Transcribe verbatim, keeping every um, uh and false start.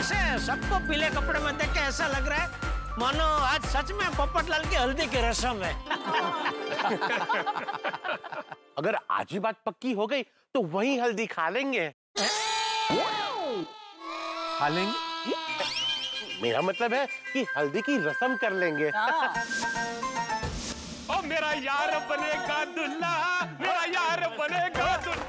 कैसे सबको पीले कपड़े में देख के ऐसा लग रहा है मानो आज सच में पोपटलाल की हल्दी की रस्म है। अगर आज ही बात पक्की हो गई तो वही हल्दी खा लेंगे। खा लेंगे? मेरा मतलब है कि हल्दी की रस्म कर लेंगे। ओ मेरा यार बनेगा दुल्हा, मेरा यार बनेगा दुल्हा।